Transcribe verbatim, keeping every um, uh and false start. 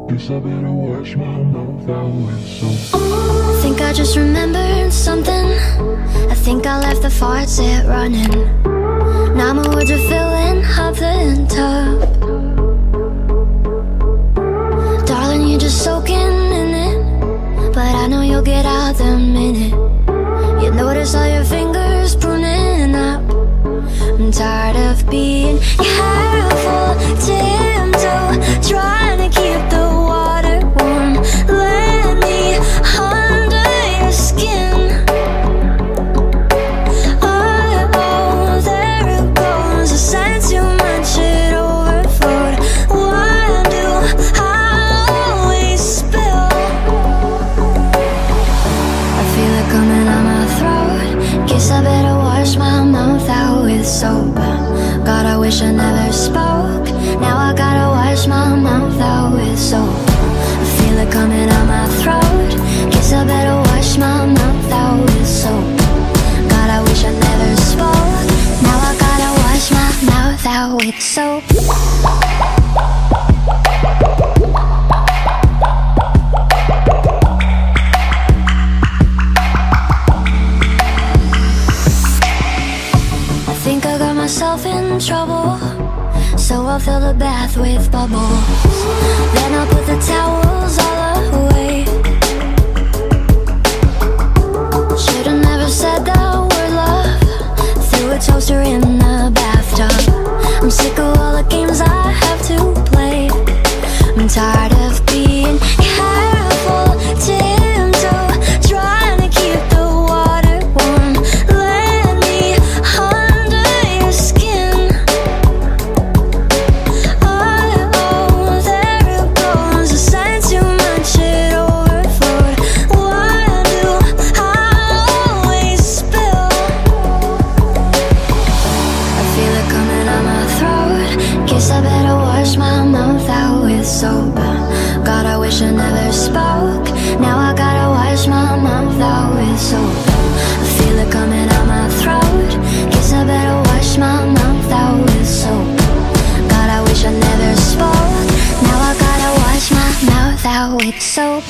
Guess I better wash my mouth out with soap. I think I just remembered something. I think I left the faucet running. Now my words are filling up the tub. Darling, you're just soaking in it, but I know you'll get out the minute you notice all your fingers pruning up. I'm tired of being careful, tiptoe, trying to keep the water warm. Let me under your skin. Oh, oh, there it goes. I sang too much, it overflowed. Why do I always spill? I feel it coming out my throat. Guess I better wash my mouth out with soap. God, I wish I never spoke. Now I gotta wash my mouth out with soap. I feel it coming out my throat. Guess I better wash my mouth out with soap. God, I wish I never spoke. Now I gotta wash my mouth out with soap. I think I got myself in trouble, so I'll fill the bath with bubbles. Then I'll put the towels all away. Should've never said that word love. Threw a toaster in the bathtub. I'm sick of all the games I have to play. I'm tired of being careful, tiptoe, trying to keep the water warm. Let me under your skin. Oh, oh, there it goes. I sang too much, it overflowed. Why do I always spill? I feel it coming out my throat. Guess I better wash my mouth out with soap. God, I wish I never spoke. Now I gotta wash my mouth out with soap. I feel it coming out my throat. Guess I better wash my mouth out with soap. God, I wish I never spoke. Now I gotta wash my mouth out with soap.